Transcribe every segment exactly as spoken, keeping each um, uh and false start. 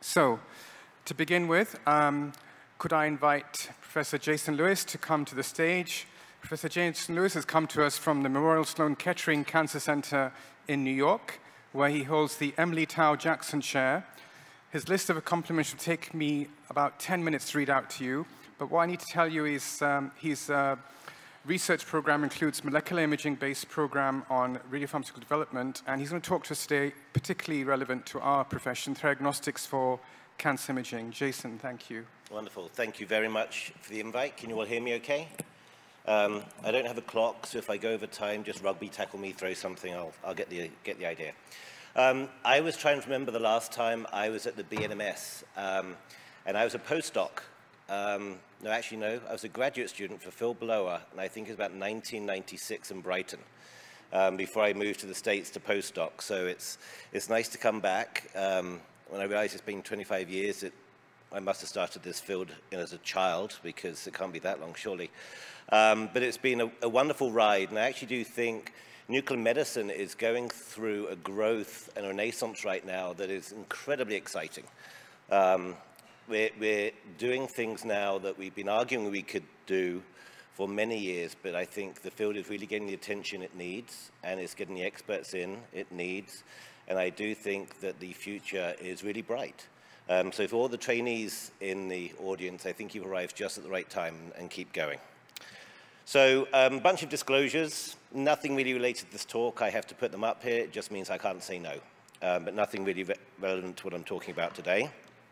So, to begin with, um, could I invite Professor Jason Lewis to come to the stage? Professor Jason Lewis has come to us from the Memorial Sloan Kettering Cancer Center in New York, where he holds the Emily Tao Jackson Chair. His list of accomplishments will take me about ten minutes to read out to you, but what I need to tell you is um, his uh, research program includes molecular imaging-based program on radiopharmaceutical development, and he's going to talk to us today particularly relevant to our profession, Theranostics for cancer imaging. Jason, thank you. Wonderful. Thank you very much for the invite. Can you all hear me okay? Um, I don't have a clock, so if I go over time, just rugby tackle me, throw something, I'll, I'll get, the, get the idea. Um, I was trying to remember the last time I was at the B N M S, um, and I was a postdoc. Um, no, actually, no. I was a graduate student for Phil Blower, and I think it was about nineteen ninety-six in Brighton, um, before I moved to the States to postdoc. So it's, it's nice to come back. Um, when I realized it's been twenty-five years, it, I must have started this field you know, as a child, because it can't be that long, surely. Um, but it's been a, a wonderful ride, and I actually do think nuclear medicine is going through a growth and a renaissance right now that is incredibly exciting. Um, we're, we're doing things now that we've been arguing we could do for many years, but I think the field is really getting the attention it needs, and it's getting the experts in it needs, and I do think that the future is really bright. Um, so for all the trainees in the audience, I think you've arrived just at the right time, and keep going. So a um, bunch of disclosures, nothing really related to this talk. I have to put them up here. It just means I can't say no, um, but nothing really re relevant to what I'm talking about today.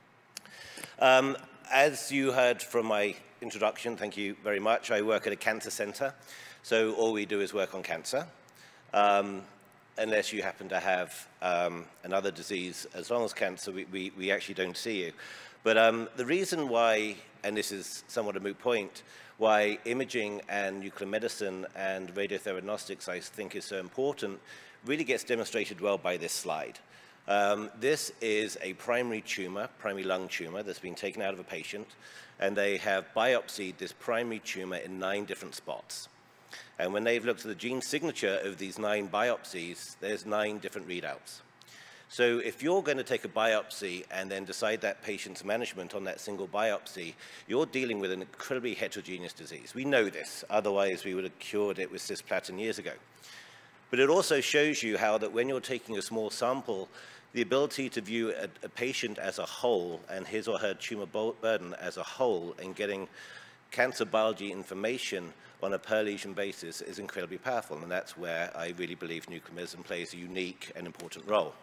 Um, as you heard from my introduction, thank you very much, I work at a cancer center. So all we do is work on cancer, um, unless you happen to have um, another disease. As long as cancer, we, we, we actually don't see you. But um, the reason why, and this is somewhat a moot point, why imaging and nuclear medicine and radiotheranostics, I think, is so important, really gets demonstrated well by this slide. Um, this is a primary tumor, primary lung tumor, that's been taken out of a patient, and they have biopsied this primary tumor in nine different spots. And when they've looked at the gene signature of these nine biopsies, there's nine different readouts. So if you're going to take a biopsy and then decide that patient's management on that single biopsy, you're dealing with an incredibly heterogeneous disease. We know this, otherwise we would have cured it with cisplatin years ago. But it also shows you how that when you're taking a small sample, the ability to view a, a patient as a whole and his or her tumor burden as a whole and getting cancer biology information on a per lesion basis is incredibly powerful, and that's where I really believe nuclear medicine plays a unique and important role.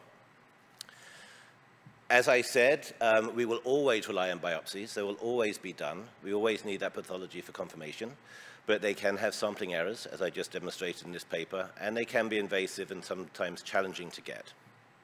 As I said, um, we will always rely on biopsies. They will always be done. We always need that pathology for confirmation, but they can have sampling errors, as I just demonstrated in this paper, and they can be invasive and sometimes challenging to get.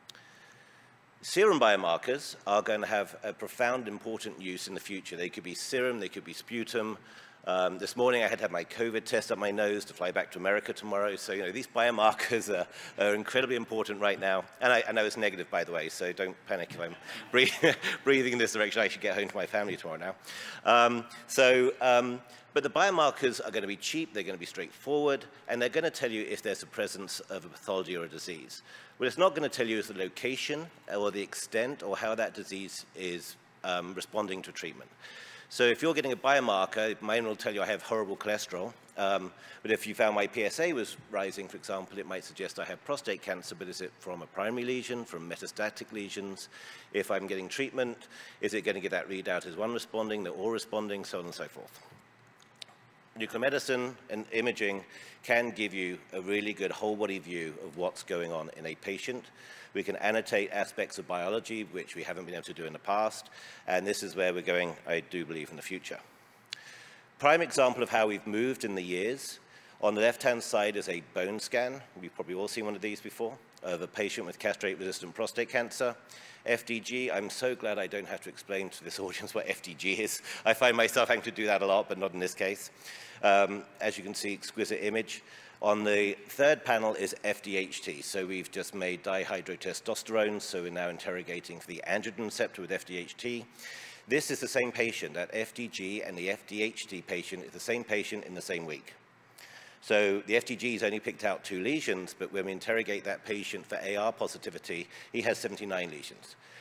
Serum biomarkers are going to have a profound, important use in the future. They could be serum, they could be sputum. Um, this morning I had to have my COVID test up my nose to fly back to America tomorrow. So, you know, these biomarkers are, are incredibly important right now. And I, I know it's negative, by the way, so don't panic if I'm breathing, breathing in this direction. I should get home to my family tomorrow now. Um, so, um, but the biomarkers are going to be cheap, they're going to be straightforward, and they're going to tell you if there's a presence of a pathology or a disease. What it's not going to tell you is the location or the extent or how that disease is um, responding to treatment. So if you're getting a biomarker, mine will tell you I have horrible cholesterol, um, but if you found my P S A was rising, for example, it might suggest I have prostate cancer, but is it from a primary lesion, from metastatic lesions? If I'm getting treatment, is it going to get that readout as one responding, they're all responding, so on and so forth. Nuclear medicine and imaging can give you a really good whole body view of what's going on in a patient. We can annotate aspects of biology, which we haven't been able to do in the past, and this is where we're going, I do believe, in the future. Prime example of how we've moved in the years. On the left-hand side is a bone scan. We've probably all seen one of these before, of a patient with castrate-resistant prostate cancer. F D G, I'm so glad I don't have to explain to this audience what F D G is. I find myself having to do that a lot, but not in this case. Um, as you can see, exquisite image. On the third panel is F D H T. So we've just made dihydrotestosterone, so we're now interrogating for the androgen receptor with F D H T. This is the same patient. That F D G and the F D H T patient is the same patient in the same week. So the F D G's only picked out two lesions, but when we interrogate that patient for A R positivity, he has seventy-nine lesions.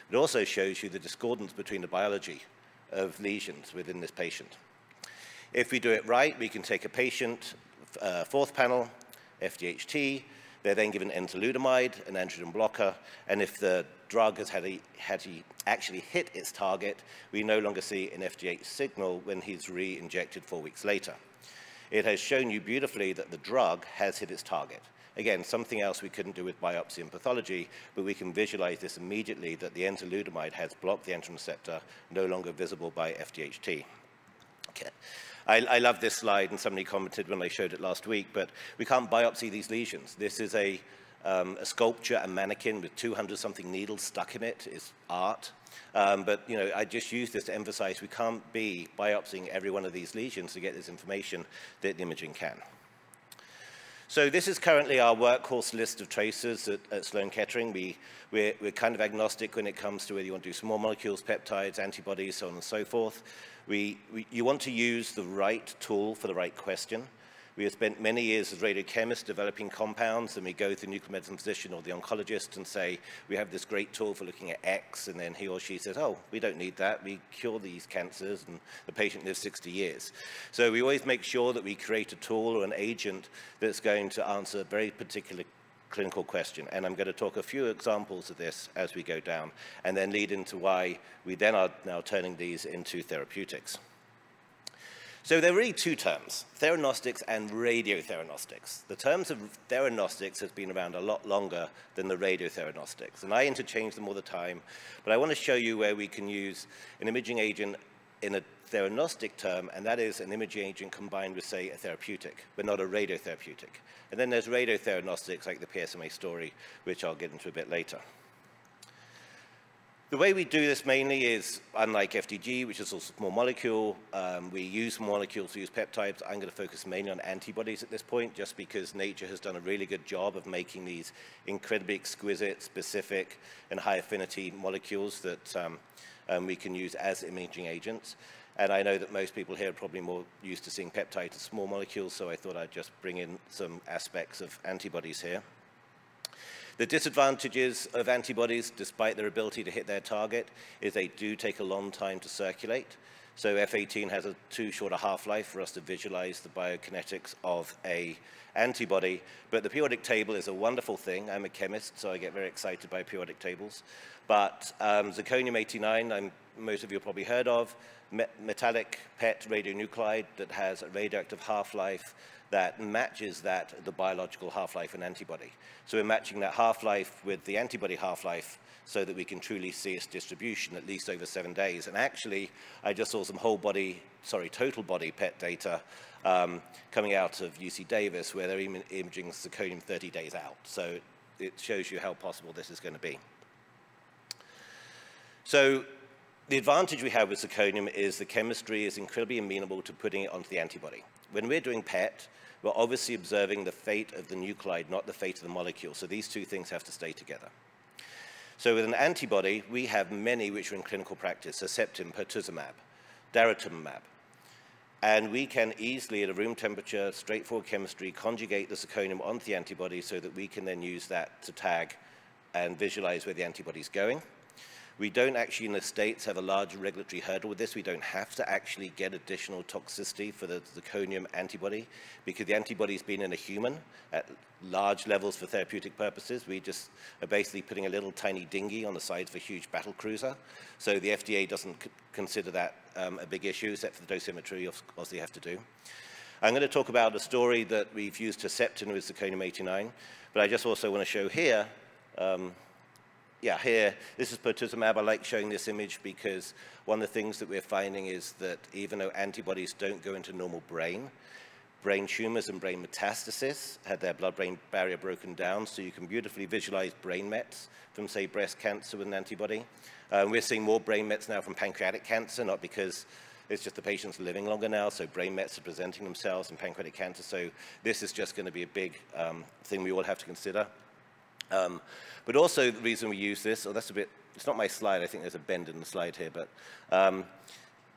It also shows you the discordance between the biology of lesions within this patient. If we do it right, we can take a patient, uh, fourth panel, F D H T, they're then given enzalutamide, an androgen blocker, and if the drug has had, a, had he actually hit its target, we no longer see an F D H signal when he's re-injected four weeks later. It has shown you beautifully that the drug has hit its target. Again, something else we couldn't do with biopsy and pathology, but we can visualize this immediately that the enzalutamide has blocked the androgen receptor, no longer visible by F D H T. Okay. I, I love this slide, and somebody commented when I showed it last week, but we can't biopsy these lesions. This is a, um, a sculpture, a mannequin with two hundred something needles stuck in it. It's art. Um, but, you know, I just use this to emphasize we can't be biopsying every one of these lesions to get this information that the imaging can. So this is currently our workhorse list of tracers at, at Sloan Kettering. We, we're, we're kind of agnostic when it comes to whether you want to do small molecules, peptides, antibodies, so on and so forth. We, we, you want to use the right tool for the right question. We have spent many years as radiochemists developing compounds, and we go to the nuclear medicine physician or the oncologist and say, we have this great tool for looking at X, and then he or she says, oh, we don't need that. We cure these cancers, and the patient lives sixty years. So we always make sure that we create a tool or an agent that's going to answer a very particular clinical question. And I'm going to talk a few examples of this as we go down, and then lead into why we then are now turning these into therapeutics. So there are really two terms, theranostics and radiotheranostics. The terms of theranostics has been around a lot longer than the radiotheranostics, and I interchange them all the time, but I want to show you where we can use an imaging agent in a theranostic term, and that is an imaging agent combined with, say, a therapeutic, but not a radiotherapeutic. And then there's radiotheranostics, like the P S M A story, which I'll get into a bit later. The way we do this mainly is, unlike F D G, which is a small molecule, um, we use molecules, we use peptides. I'm going to focus mainly on antibodies at this point, just because nature has done a really good job of making these incredibly exquisite, specific, and high affinity molecules that um, um, we can use as imaging agents. And I know that most people here are probably more used to seeing peptides as small molecules, so I thought I'd just bring in some aspects of antibodies here. The disadvantages of antibodies, despite their ability to hit their target, is they do take a long time to circulate. So F eighteen has a too short a half-life for us to visualize the biokinetics of a antibody. But the periodic table is a wonderful thing. I'm a chemist, so I get very excited by periodic tables. But um, zirconium eighty-nine, I'm, most of you have probably heard of, me metallic P E T radionuclide that has a radioactive half-life that matches that, the biological half-life in antibody. So we're matching that half-life with the antibody half-life so that we can truly see its distribution at least over seven days. And actually, I just saw some whole body, sorry, total body P E T data um, coming out of U C Davis where they're im imaging zirconium thirty days out. So it shows you how possible this is going to be. So the advantage we have with zirconium is the chemistry is incredibly amenable to putting it onto the antibody. When we're doing P E T, we're obviously observing the fate of the nuclide, not the fate of the molecule. So these two things have to stay together. So with an antibody, we have many which are in clinical practice, Herceptin, pertuzumab, daratumumab. And we can easily, at a room temperature, straightforward chemistry, conjugate the zirconium onto the antibody so that we can then use that to tag and visualize where the antibody is going. We don't actually in the States have a large regulatory hurdle with this. We don't have to actually get additional toxicity for the zirconium antibody because the antibody's been in a human at large levels for therapeutic purposes. We just are basically putting a little tiny dinghy on the side of a huge battle cruiser. So the F D A doesn't consider that um, a big issue, except for the dosimetry, of course, they have to do. I'm going to talk about a story that we've used Herceptin with zirconium eighty-nine, but I just also want to show here, um, yeah, here, this is pertuzumab. I like showing this image because one of the things that we're finding is that even though antibodies don't go into normal brain, brain tumors and brain metastasis had their blood-brain barrier broken down, so you can beautifully visualize brain mets from, say, breast cancer with an antibody. Uh, we're seeing more brain mets now from pancreatic cancer, not because it's just the patients living longer now, so brain mets are presenting themselves in pancreatic cancer, so this is just going to be a big um, thing we all have to consider. Um, but also the reason we use this, oh, that's a bit, it's not my slide, I think there's a bend in the slide here, but um,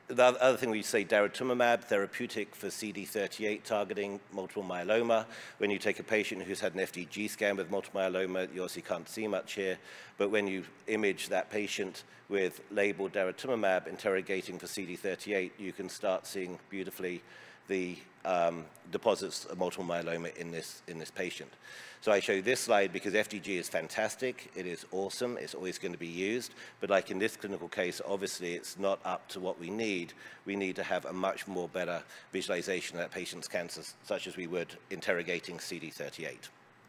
the other thing we say, daratumumab, therapeutic for C D thirty-eight targeting multiple myeloma. When you take a patient who's had an F D G scan with multiple myeloma, you obviously can't see much here, but when you image that patient with labeled daratumumab interrogating for C D thirty-eight, you can start seeing beautifully the um, deposits of multiple myeloma in this, in this patient. So I show you this slide because F D G is fantastic, it is awesome, it's always going to be used, but like in this clinical case, obviously it's not up to what we need. We need to have a much more better visualization of that patient's cancer, such as we would interrogating C D thirty-eight.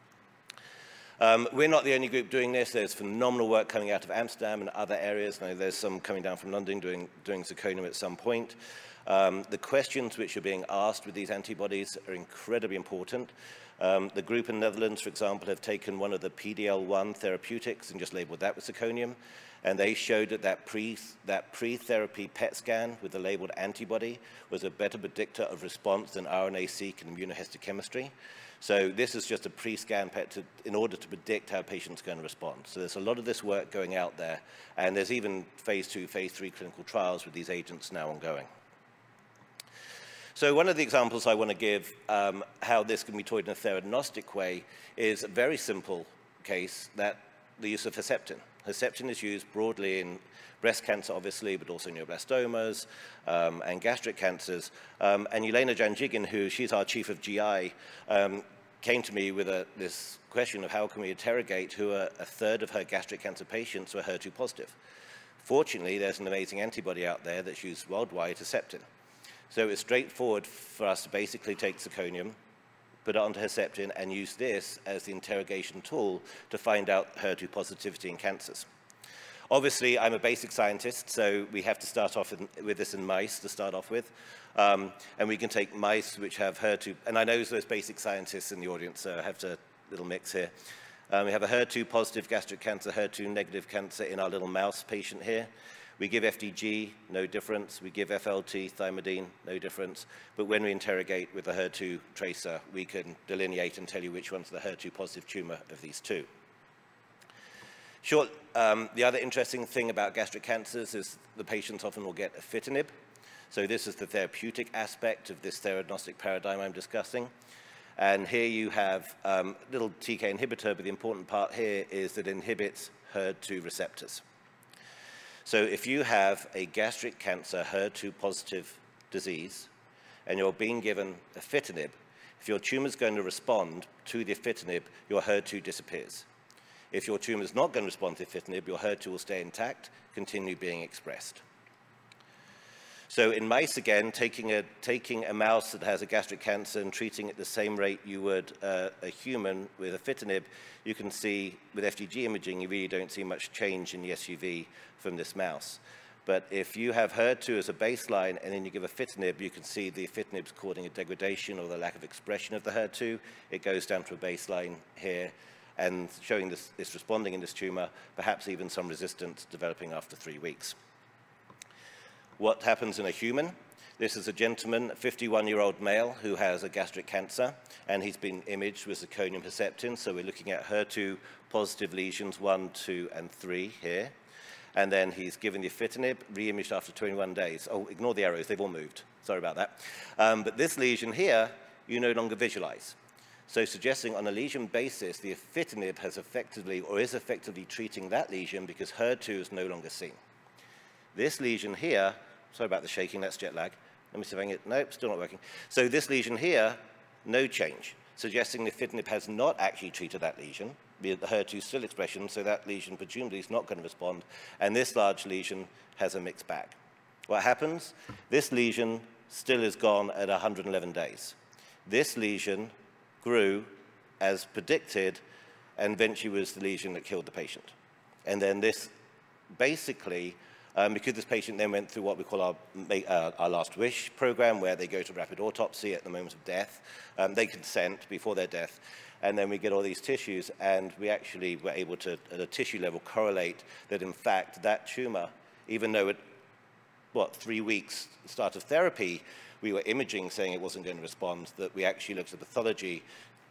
Um, we're not the only group doing this. There's phenomenal work coming out of Amsterdam and other areas. I know there's some coming down from London doing, doing zirconium at some point. Um, the questions which are being asked with these antibodies are incredibly important. Um, the group in the Netherlands, for example, have taken one of the P D L one therapeutics and just labeled that with zirconium, and they showed that that, pre, that pre-therapy P E T scan with the labeled antibody was a better predictor of response than R N A-seq and immunohistochemistry. So this is just a pre-scan P E T to, in order to predict how patients are going to respond. So there's a lot of this work going out there, and there's even phase two, phase three clinical trials with these agents now ongoing. So one of the examples I want to give um, how this can be taught in a theranostic way is a very simple case, that the use of Herceptin. Herceptin is used broadly in breast cancer, obviously, but also neoplasmomas um, and gastric cancers. Um, and Yelena Janjigian, who she's our chief of G I, um, came to me with a, this question of how can we interrogate who are a third of her gastric cancer patients who are H E R two positive. Fortunately, there's an amazing antibody out there that's used worldwide, Herceptin. So it's straightforward for us to basically take zirconium, put it onto Herceptin, and use this as the interrogation tool to find out H E R two positivity in cancers. Obviously, I'm a basic scientist, so we have to start off in, with this in mice to start off with. Um, and we can take mice which have H E R two, and I know there's basic scientists in the audience, so I have to little mix here. Um, we have a H E R two positive gastric cancer, H E R two negative cancer in our little mouse patient here. We give F D G, no difference. We give F L T, thymidine, no difference. But when we interrogate with a H E R two tracer, we can delineate and tell you which one's the H E R two positive tumor of these two. Short, um, the other interesting thing about gastric cancers is the patients often will get afitinib. So this is the therapeutic aspect of this theranostic paradigm I'm discussing. And here you have um, little T K inhibitor, but the important part here is that it inhibits H E R two receptors. So if you have a gastric cancer H E R two positive disease and you're being given afitinib, if your tumor is going to respond to the afitinib, your H E R two disappears. If your tumor is not going to respond to afitinib, your H E R two will stay intact, continue being expressed. So in mice, again, taking a, taking a mouse that has a gastric cancer and treating it the same rate you would uh, a human with afitinib, you can see with F D G imaging, you really don't see much change in the S U V from this mouse. But if you have H E R two as a baseline and then you give afitinib, you can see the afitinib is causing a degradation or the lack of expression of the H E R two. It goes down to a baseline here and showing this, this responding in this tumor, perhaps even some resistance developing after three weeks. What happens in a human? This is a gentleman, a fifty-one-year-old male who has a gastric cancer, and he's been imaged with zirconium Herceptin. So we're looking at H E R two positive lesions, one, two, and three here. And then he's given the afitinib, re-imaged after twenty-one days. Oh, ignore the arrows, they've all moved. Sorry about that. Um, but this lesion here, you no longer visualize. So suggesting on a lesion basis, the afitinib has effectively, or is effectively treating that lesion because H E R two is no longer seen. This lesion here, sorry about the shaking, that's jet lag. Let me see if I can get, nope, still not working. So this lesion here, no change, suggesting the afitinib has not actually treated that lesion. The H E R two still expression, so that lesion presumably is not going to respond. And this large lesion has a mixed bag. What happens? This lesion still is gone at one hundred eleven days. This lesion grew as predicted, and eventually was the lesion that killed the patient. And then this basically, Um, because this patient then went through what we call our, uh, our last wish program, where they go to rapid autopsy at the moment of death. Um, they consent before their death, and then we get all these tissues, and we actually were able to, at a tissue level, correlate that, in fact, that tumor, even though at, what, three weeks start of therapy, we were imaging saying it wasn't going to respond, that we actually looked at the pathology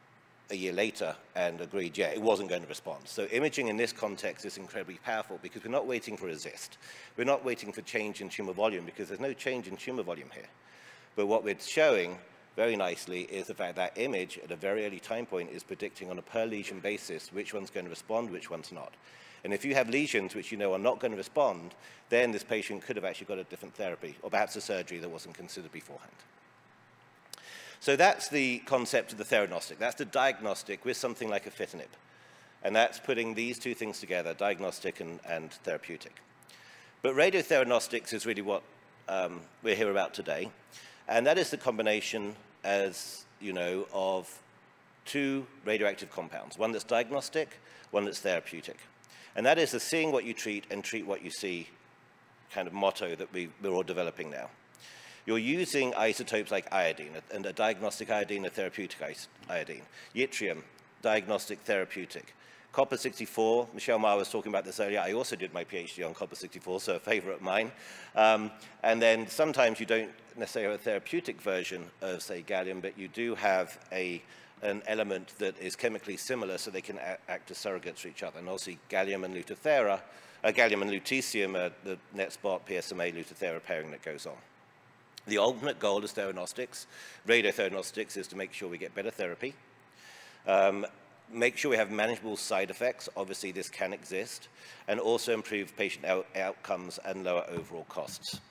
a year later and agreed, yeah, it wasn't going to respond. So imaging in this context is incredibly powerful because we're not waiting for RESIST. We're not waiting for change in tumor volume because there's no change in tumor volume here. But what we're showing very nicely is the fact that image at a very early time point is predicting on a per lesion basis which one's going to respond, which one's not. And if you have lesions which you know are not going to respond, then this patient could have actually got a different therapy or perhaps a surgery that wasn't considered beforehand. So that's the concept of the theranostic. That's the diagnostic with something like afitinib. And that's putting these two things together, diagnostic and, and therapeutic. But radiotheranostics is really what um, we're here about today. And that is the combination, as you know, of two radioactive compounds, one that's diagnostic, one that's therapeutic. And that is the seeing what you treat and treat what you see kind of motto that we, we're all developing now. You're using isotopes like iodine, and a diagnostic iodine, a therapeutic iodine. Yttrium, diagnostic therapeutic. Copper sixty-four, Michelle Ma was talking about this earlier. I also did my PhD on copper sixty-four, so a favorite of mine. Um, and then sometimes you don't necessarily have a therapeutic version of, say, gallium, but you do have a, an element that is chemically similar, so they can act as surrogates for each other. And obviously, gallium and Lutathera, uh, gallium and lutetium are the NetSpot, P S M A, Lutathera pairing that goes on. The ultimate goal is theranostics. Radiotheranostics is to make sure we get better therapy. Um, make sure we have manageable side effects. Obviously, this can exist. And also improve patient out outcomes and lower overall costs.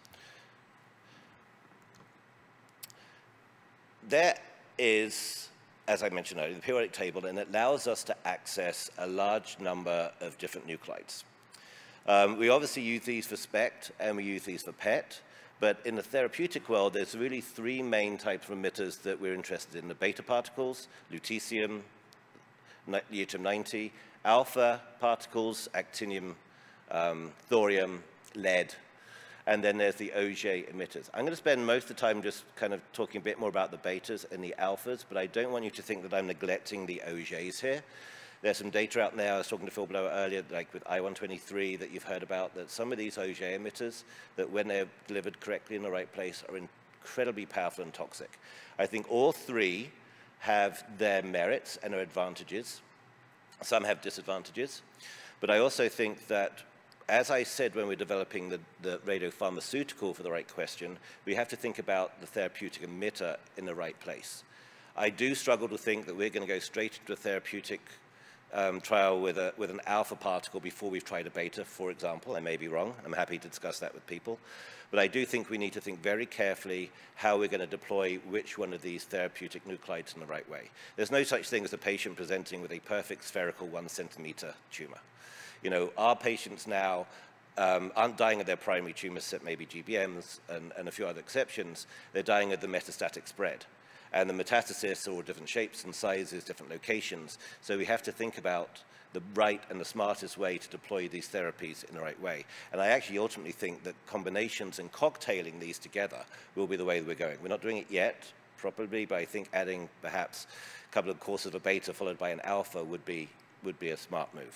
There is, as I mentioned earlier, the periodic table, and it allows us to access a large number of different nuclides. Um, we obviously use these for SPECT, and we use these for P E T. But in the therapeutic world, there's really three main types of emitters that we're interested in. The beta particles, lutetium, yttrium ninety, alpha particles, actinium, um, thorium, lead, and then there's the Auger emitters. I'm going to spend most of the time just kind of talking a bit more about the betas and the alphas, but I don't want you to think that I'm neglecting the Augers here. There's some data out there, I was talking to Phil Blower earlier, like with I one twenty-three that you've heard about, that some of these Auger emitters, that when they're delivered correctly in the right place, are incredibly powerful and toxic. I think all three have their merits and their advantages. Some have disadvantages. But I also think that, as I said when we're developing the, the radiopharmaceutical for the right question, we have to think about the therapeutic emitter in the right place. I do struggle to think that we're going to go straight into a therapeutic Um, trial with, a, with an alpha particle before we've tried a beta, for example. I may be wrong. I'm happy to discuss that with people. But I do think we need to think very carefully how we're going to deploy which one of these therapeutic nuclides in the right way. There's no such thing as a patient presenting with a perfect spherical one centimeter tumor. You know, our patients now um, aren't dying of their primary tumors, except maybe G B Ms and, and a few other exceptions. They're dying of the metastatic spread. And the metastasis are all different shapes and sizes, different locations. So we have to think about the right and the smartest way to deploy these therapies in the right way. And I actually ultimately think that combinations and cocktailing these together will be the way that we're going. We're not doing it yet, probably, but I think adding perhaps a couple of courses of a beta followed by an alpha would be, would be a smart move.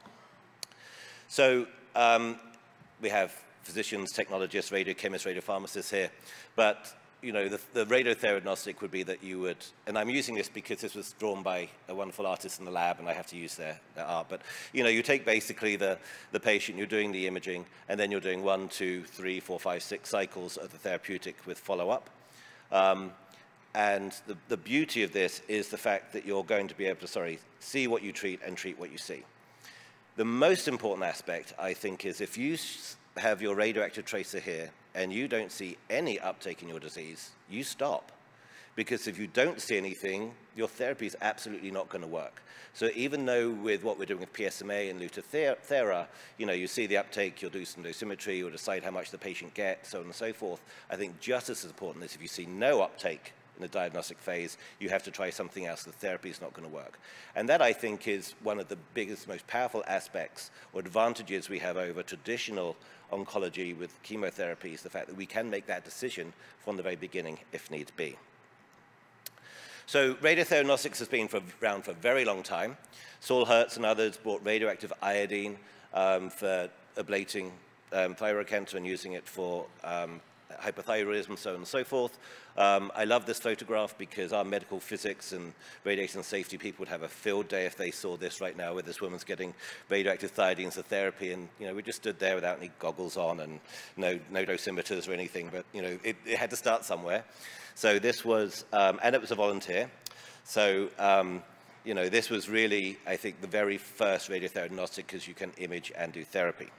So um, we have physicians, technologists, radiochemists, radiopharmacists here, but you know, the, the radiotheranostics would be that you would, and I'm using this because this was drawn by a wonderful artist in the lab, and I have to use their, their art, but, you know, you take basically the, the patient, you're doing the imaging, and then you're doing one, two, three, four, five, six cycles of the therapeutic with follow-up. Um, and the, the beauty of this is the fact that you're going to be able to, sorry, see what you treat and treat what you see. The most important aspect, I think, is if you have your radioactive tracer here, and you don't see any uptake in your disease, you stop. Because if you don't see anything, your therapy is absolutely not going to work. So even though with what we're doing with P S M A and Lutathera, you know, you see the uptake, you'll do some dosimetry, you'll decide how much the patient gets, so on and so forth. I think just as important is if you see no uptake in the diagnostic phase, you have to try something else. The therapy is not going to work. And that, I think, is one of the biggest, most powerful aspects or advantages we have over traditional oncology with chemotherapy, is the fact that we can make that decision from the very beginning if needs be. So radiotheranostics has been for, around for a very long time. Saul Hertz and others brought radioactive iodine um, for ablating um, thyroid cancer and using it for um, hypothyroidism, so on and so forth. Um, I love this photograph because our medical physics and radiation safety people would have a field day if they saw this right now, where this woman's getting radioactive thiodine as a therapy, and you know, we just stood there without any goggles on and no, no dosimeters or anything, but you know, it, it had to start somewhere. So this was, um, and it was a volunteer. So, um, you know, this was really, I think, the very first radiotheranostics because you can image and do therapy.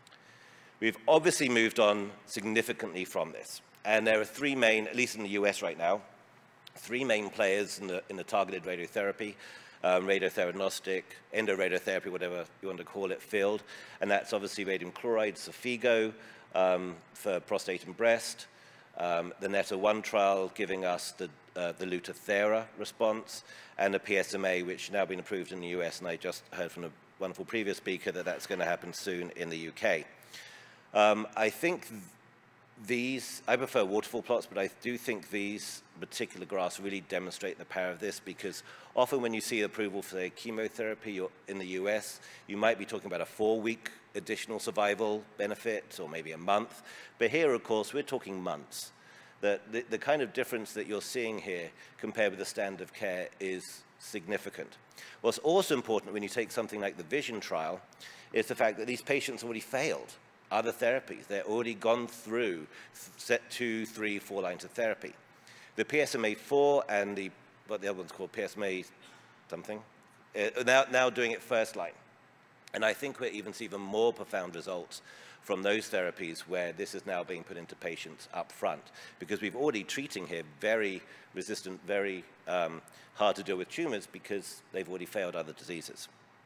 We've obviously moved on significantly from this. And there are three main, at least in the U S right now, three main players in the, in the targeted radiotherapy, um, radiotheranostics, endoradiotherapy, whatever you want to call it, field. And that's obviously radium chloride, Xofigo, um, for prostate and breast. Um, the NETA one trial giving us the, uh, the Lutathera response, and the P S M A, which has now been approved in the U S, and I just heard from a wonderful previous speaker that that's going to happen soon in the U K. Um, I think th these, I prefer waterfall plots, but I do think these particular graphs really demonstrate the power of this, because often when you see approval for, say, chemotherapy in the U S, you might be talking about a four-week additional survival benefit, or maybe a month. But here, of course, we're talking months. The, the, the kind of difference that you're seeing here compared with the standard of care is significant. What's also important when you take something like the VISION trial is the fact that these patients already failed other therapies. They're already gone through set two, three, four lines of therapy. The P S M A four and the, what the other one's called, P S M A something, uh, now, now doing it first line. And I think we'll even see even more profound results from those therapies where this is now being put into patients up front, because we've already treating here very resistant, very um, hard to deal with tumors because they've already failed other diseases.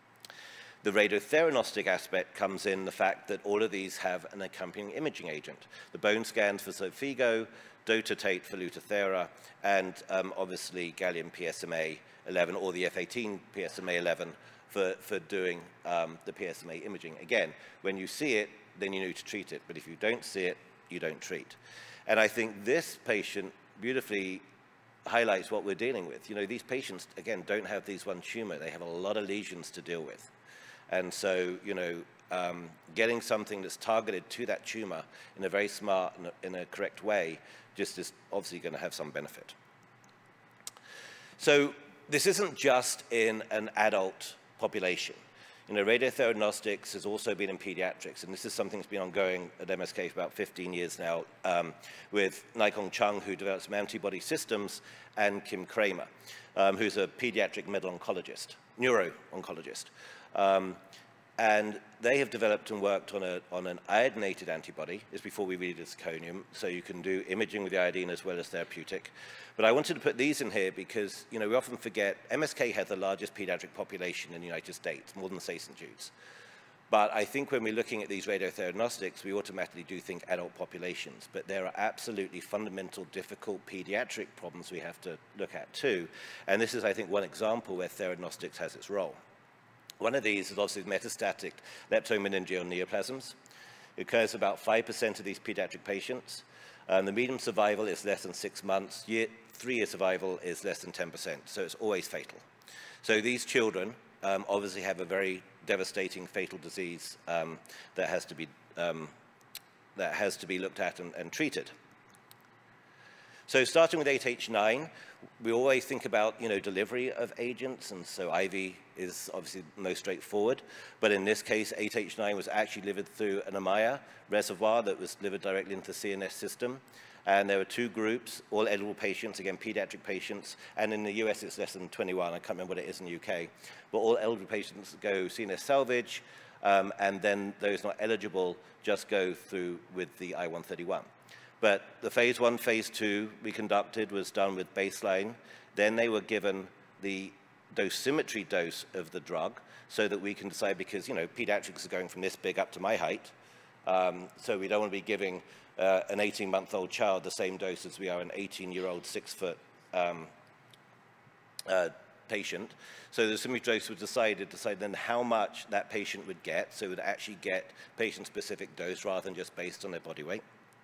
The radiotheranostic aspect comes in the fact that all of these have an accompanying imaging agent. The bone scans for Xofigo, dotatate for Lutathera, and um, obviously gallium P S M A eleven or the F eighteen P S M A eleven for, for doing um, the P S M A imaging. Again, when you see it, then you need to treat it. But if you don't see it, you don't treat. And I think this patient beautifully highlights what we're dealing with. You know, these patients, again, don't have these one tumor. They have a lot of lesions to deal with. And so, you know, um, getting something that's targeted to that tumor in a very smart and in a correct way just is obviously going to have some benefit. So this isn't just in an adult population. You know, radiotheranostics has also been in pediatrics, and this is something that's been ongoing at M S K for about fifteen years now, um, with Naikong Chung, who developed some antibody systems, and Kim Kramer, um, who's a pediatric medical oncologist, neuro-oncologist. Um, and they have developed and worked on, a, on an iodinated antibody. It's before we read zirconium, so you can do imaging with the iodine as well as therapeutic. But I wanted to put these in here because, you know, we often forget M S K has the largest pediatric population in the United States, more than say Saint Jude's. But I think when we're looking at these radiotheranostics, we automatically do think adult populations. But there are absolutely fundamental, difficult pediatric problems we have to look at too. And this is, I think, one example where theranostics has its role. One of these is obviously metastatic leptomeningeal neoplasms. It occurs about five percent of these pediatric patients. Um, the median survival is less than six months. Year, three-year survival is less than ten percent, so it's always fatal. So these children um, obviously have a very devastating fatal disease um, that has to be, um, that has to be looked at and, and treated. So starting with eight H nine, we always think about, you know, delivery of agents, and so I V is obviously most straightforward. But in this case, eight H nine was actually delivered through an Amaya reservoir that was delivered directly into the C N S system. And there were two groups, all eligible patients, again, pediatric patients. And in the U S, it's less than twenty-one. I can't remember what it is in the U K. But all eligible patients go C N S salvage, um, and then those not eligible just go through with the I one thirty-one. But the phase one, phase two we conducted was done with baseline. Then they were given the dosimetry dose of the drug so that we can decide, because, you know, pediatrics are going from this big up to my height. Um, so we don't want to be giving uh, an eighteen-month-old child the same dose as we are an eighteen-year-old six-foot um, uh, patient. So the dosimetry dose was decided, decided then how much that patient would get, so it would actually get patient-specific dose rather than just based on their body weight.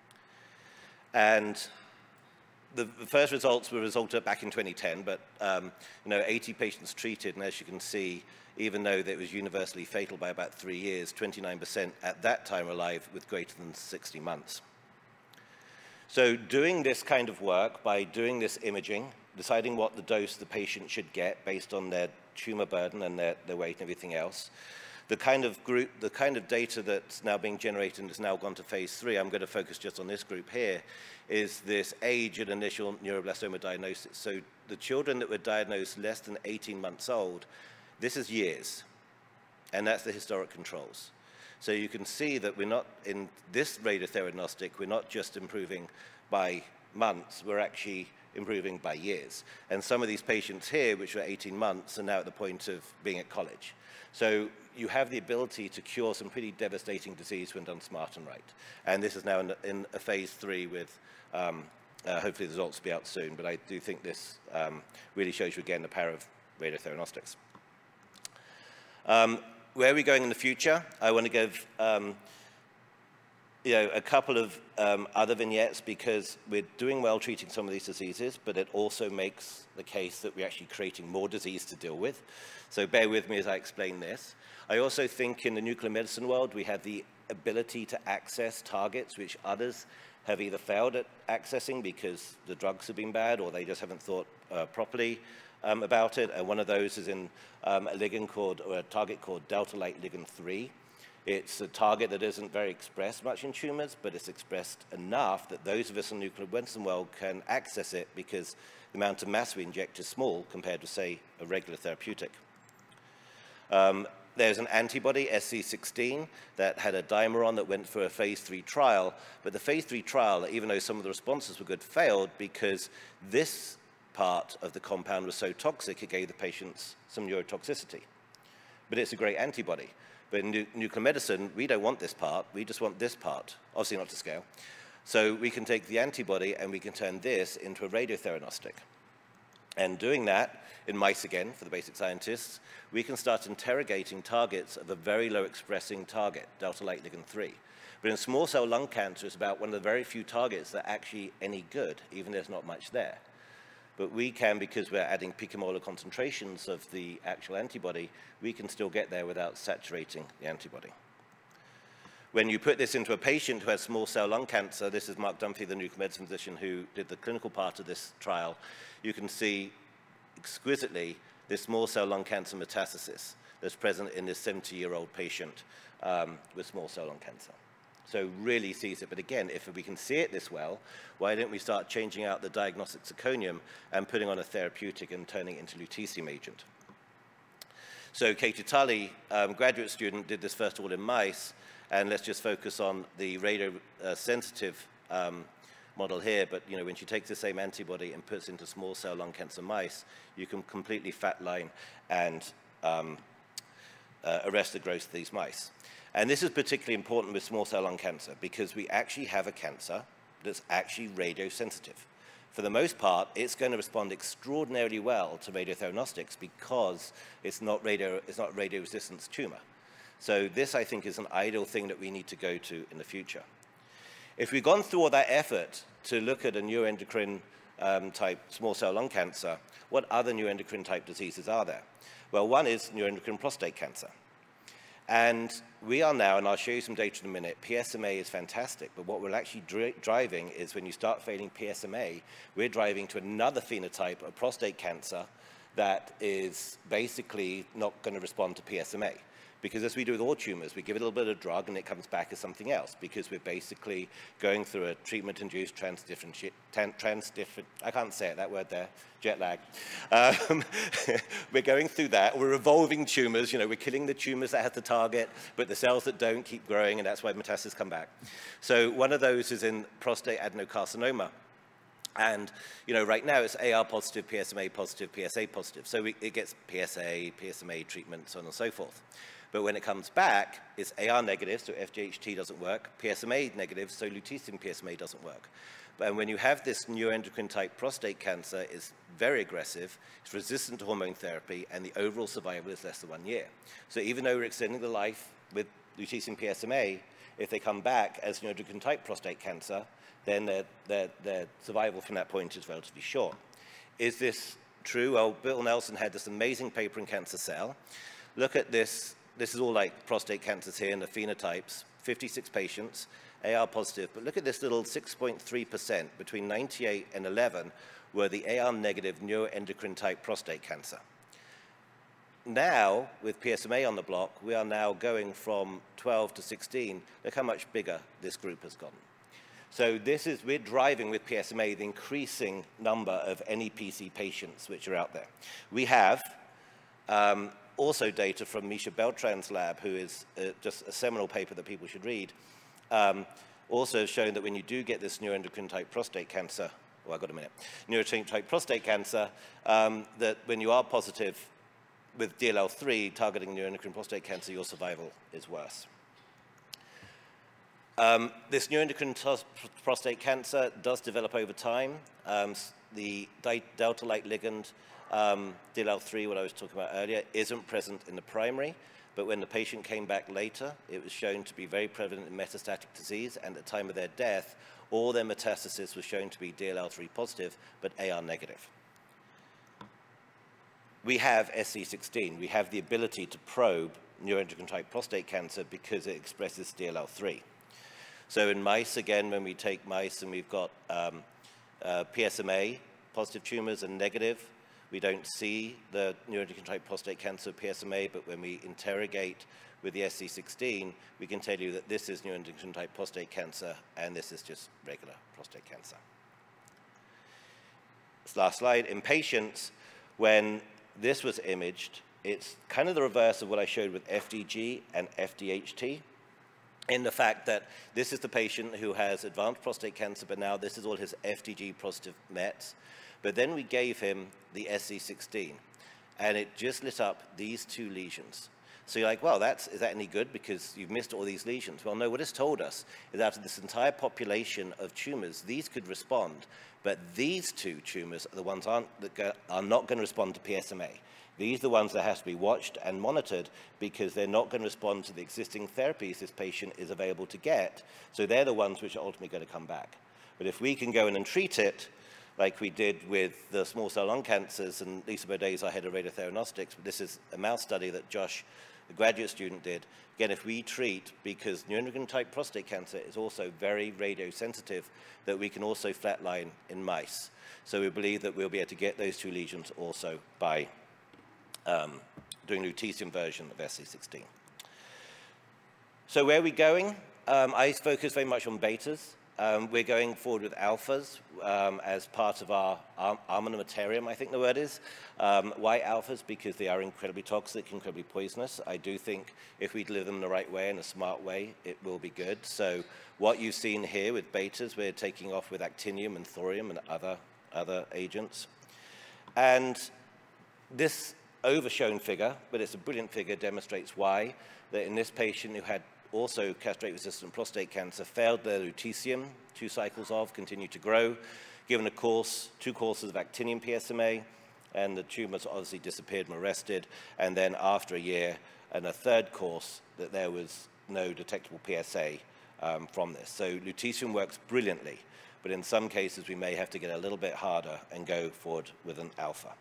And the, the first results were resulted back in twenty ten, but um, you know, eighty patients treated, and as you can see, even though it was universally fatal by about three years, twenty-nine percent at that time were alive with greater than sixty months. So doing this kind of work by doing this imaging, deciding what the dose the patient should get based on their tumor burden and their, their weight and everything else, the kind of group, the kind of data that's now being generated and has now gone to phase three, I'm going to focus just on this group here, is this age and initial neuroblastoma diagnosis. So the children that were diagnosed less than eighteen months old, this is years, and that's the historic controls. So you can see that we're not, in this radiotheranostics, we're not just improving by months, we're actually improving by years. And some of these patients here, which were eighteen months, are now at the point of being at college. So you have the ability to cure some pretty devastating disease when done smart and right. And this is now in, in a phase three with, um, uh, hopefully the results will be out soon, but I do think this um, really shows you again the power of radiotheranostics. Um, Where are we going in the future? I want to give um, you know, a couple of um, other vignettes because we're doing well treating some of these diseases, but it also makes the case that we're actually creating more disease to deal with. So bear with me as I explain this. I also think in the nuclear medicine world, we have the ability to access targets which others have either failed at accessing because the drugs have been bad or they just haven't thought uh, properly Um, about it, and one of those is in um, a ligand called, or a target called delta-like ligand three. It's a target that isn't very expressed much in tumors, but it's expressed enough that those of us in the nuclear medicine world can access it because the amount of mass we inject is small compared to, say, a regular therapeutic. Um, There's an antibody, S C sixteen, that had a dimer on that went through a phase three trial, but the phase three trial, even though some of the responses were good, failed because this part of the compound was so toxic it gave the patients some neurotoxicity. But it's a great antibody. But in nu nuclear medicine, we don't want this part, we just want this part, obviously not to scale. So we can take the antibody and we can turn this into a radiotheranostics. And doing that, in mice again, for the basic scientists, we can start interrogating targets of a very low expressing target, delta-like ligand three. But in small cell lung cancer, it's about one of the very few targets that are actually any good, even there's not much there. But we can, because we're adding picomolar concentrations of the actual antibody, we can still get there without saturating the antibody. When you put this into a patient who has small cell lung cancer, this is Mark Dunphy, the nuclear medicine physician who did the clinical part of this trial, you can see exquisitely this small cell lung cancer metastasis that's present in this seventy-year-old patient um, with small cell lung cancer. So really sees it. But again, if we can see it this well, why don't we start changing out the diagnostic zirconium and putting on a therapeutic and turning it into lutetium agent? So Katie Tully, um, graduate student, did this first of all in mice. And let's just focus on the radio-sensitive uh, um, model here. But you know, when she takes the same antibody and puts into small cell lung cancer mice, you can completely fatline and um, uh, arrest the growth of these mice. And this is particularly important with small cell lung cancer because we actually have a cancer that's actually radiosensitive. For the most part, it's going to respond extraordinarily well to radiotheranostics because it's not radio, it's not radio-resistant tumor. So this, I think, is an ideal thing that we need to go to in the future. If we've gone through all that effort to look at a neuroendocrine um, type small cell lung cancer, what other neuroendocrine type diseases are there? Well, one is neuroendocrine prostate cancer. And we are now, and I'll show you some data in a minute, P S M A is fantastic, but what we're actually dri driving is when you start failing P S M A, we're driving to another phenotype of prostate cancer that is basically not going to respond to P S M A. Because as we do with all tumors, we give it a little bit of drug and it comes back as something else because we're basically going through a treatment-induced transdifferentiation, transdiffer, I can't say it, that word there, jet lag. Um, we're going through that. We're evolving tumors. You know, we're killing the tumors that have the target, but the cells that don't keep growing, and that's why metastases come back. So one of those is in prostate adenocarcinoma. And, you know, right now it's A R positive, P S M A positive, P S A positive. So we, it gets P S A, P S M A treatment, so on and so forth. But when it comes back, it's A R negative, so F G H T doesn't work, P S M A negative, so lutetium P S M A doesn't work. But when you have this neuroendocrine type prostate cancer, it's very aggressive, it's resistant to hormone therapy, and the overall survival is less than one year. So even though we're extending the life with lutetium P S M A, if they come back as neuroendocrine type prostate cancer, then their, their, their survival from that point is relatively short. Is this true? Well, Bill Nelson had this amazing paper in Cancer Cell. Look at this. This is all like prostate cancers here and the phenotypes, fifty-six patients, A R positive, but look at this little six point three percent between ninety-eight and eleven were the A R negative neuroendocrine type prostate cancer. Now, with P S M A on the block, we are now going from twelve to sixteen. Look how much bigger this group has gotten. So this is, we're driving with P S M A the increasing number of N E P C patients which are out there. We have um, also data from Misha Beltran's lab, who is uh, just a seminal paper that people should read, um, also showing that when you do get this neuroendocrine type prostate cancer, oh, I've got a minute, neuroendocrine type prostate cancer, um, that when you are positive with D L L three targeting neuroendocrine prostate cancer, your survival is worse. Um, this neuroendocrine prostate cancer does develop over time. Um, the delta-like ligand, um, D L L three, what I was talking about earlier, isn't present in the primary, but when the patient came back later, it was shown to be very prevalent in metastatic disease, and at the time of their death, all their metastasis was shown to be D L L three positive, but A R negative. We have S C sixteen. We have the ability to probe neuroendocrine type prostate cancer because it expresses D L L three. So in mice, again, when we take mice and we've got um, uh, P S M A, positive tumors and negative, we don't see the neuroendocrine type prostate cancer P S M A, but when we interrogate with the S C sixteen, we can tell you that this is neuroendocrine type prostate cancer and this is just regular prostate cancer. This last slide. In patients, when this was imaged, it's kind of the reverse of what I showed with F D G and F D H T, in the fact that this is the patient who has advanced prostate cancer, but now this is all his F D G positive mets. But then we gave him the S C sixteen, and it just lit up these two lesions. So you're like, well, that's, is that any good because you've missed all these lesions? Well, no, what it's told us is out of this entire population of tumors, these could respond, but these two tumors are the ones aren't, that go, are not going to respond to P S M A. These are the ones that have to be watched and monitored because they're not going to respond to the existing therapies this patient is available to get. So they're the ones which are ultimately going to come back. But if we can go in and treat it, like we did with the small cell lung cancers, and Lisa Baudet is our head of Theranostics, but this is a mouse study that Josh, the graduate student, did. Again, if we treat, because neuroendocrine type prostate cancer is also very radiosensitive, that we can also flatline in mice. So we believe that we'll be able to get those two lesions also by um, doing lutetium version of S C sixteen. So where are we going? Um, I focus very much on betas. Um, we're going forward with alphas um, as part of our arm armamentarium, I think the word is. Um, why alphas? Because they are incredibly toxic, incredibly poisonous. I do think if we deliver them the right way, in a smart way, it will be good. So what you've seen here with betas, we're taking off with actinium and thorium and other, other agents. And this overshown figure, but it's a brilliant figure, demonstrates why, that in this patient who had also castrate-resistant prostate cancer, failed their lutetium, two cycles of, continued to grow, given a course, two courses of actinium P S M A, and the tumors obviously disappeared and arrested, and then after a year, and a third course, that there was no detectable P S A um, from this. So lutetium works brilliantly, but in some cases we may have to get a little bit harder and go forward with an alpha.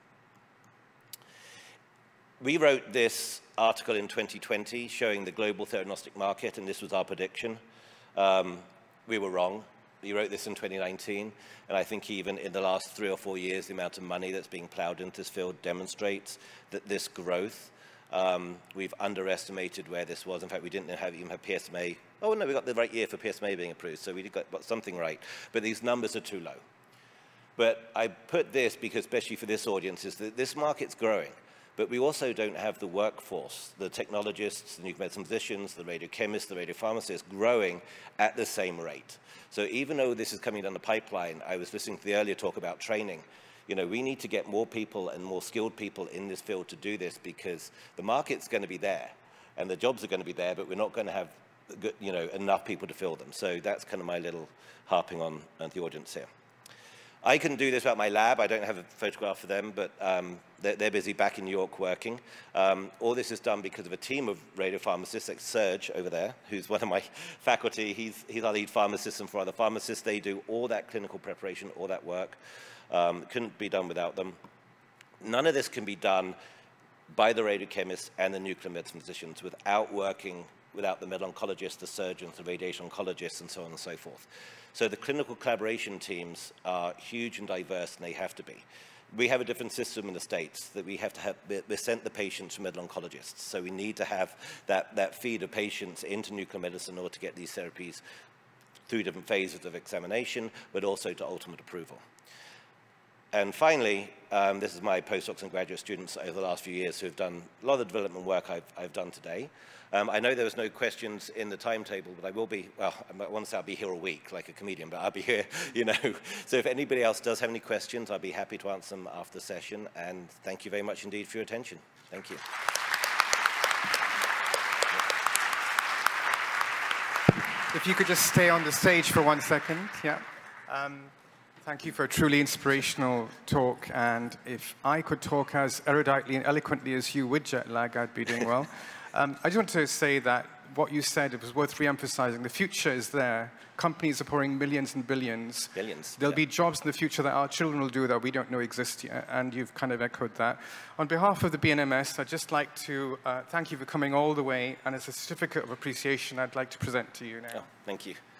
We wrote this article in twenty twenty showing the global theranostic market, and this was our prediction. Um, we were wrong. We wrote this in twenty nineteen, and I think even in the last three or four years, the amount of money that's being plowed into this field demonstrates that this growth, um, we've underestimated where this was. In fact, we didn't have, even have P S M A. Oh, no, we got the right year for P S M A being approved, so we got, got something right. But these numbers are too low. But I put this because, especially for this audience, is that this market's growing. But we also don't have the workforce, the technologists, the nuclear medicine physicians, the radiochemists, the radiopharmacists growing at the same rate. So even though this is coming down the pipeline, I was listening to the earlier talk about training. You know, we need to get more people and more skilled people in this field to do this because the market's going to be there and the jobs are going to be there, but we're not going to have, you know, enough people to fill them. So that's kind of my little harping on, on the audience here. I can do this at my lab. I don't have a photograph for them, but um, they're, they're busy back in New York working. Um, all this is done because of a team of radiopharmacists, like Serge over there, who's one of my faculty. He's, he's our lead pharmacist, and for other pharmacists, they do all that clinical preparation, all that work. Um, couldn't be done without them. None of this can be done by the radiochemists and the nuclear medicine physicians without working without the med oncologists, the surgeons, the radiation oncologists, and so on and so forth. So the clinical collaboration teams are huge and diverse, and they have to be. We have a different system in the States that we have to have, we sent the patients to medical oncologists. So we need to have that, that feed of patients into nuclear medicine in order to get these therapies through different phases of examination, but also to ultimate approval. And finally, um, this is my postdocs and graduate students over the last few years who have done a lot of the development work I've, I've done today. Um, I know there was no questions in the timetable, but I will be, well, I won't say I'll be here a week like a comedian, but I'll be here, you know. So if anybody else does have any questions, I'll be happy to answer them after the session. And thank you very much indeed for your attention. Thank you. If you could just stay on the stage for one second, yeah. Um, Thank you for a truly inspirational talk, and if I could talk as eruditely and eloquently as you with jet lag, I'd be doing well. um, I just want to say that what you said, it was worth re-emphasizing. The future is there. Companies are pouring millions and billions. Billions. There'll yeah. be jobs in the future that our children will do that we don't know exist yet, and you've kind of echoed that. On behalf of the B N M S, I'd just like to uh, thank you for coming all the way, and as a certificate of appreciation, I'd like to present to you now. Oh, thank you.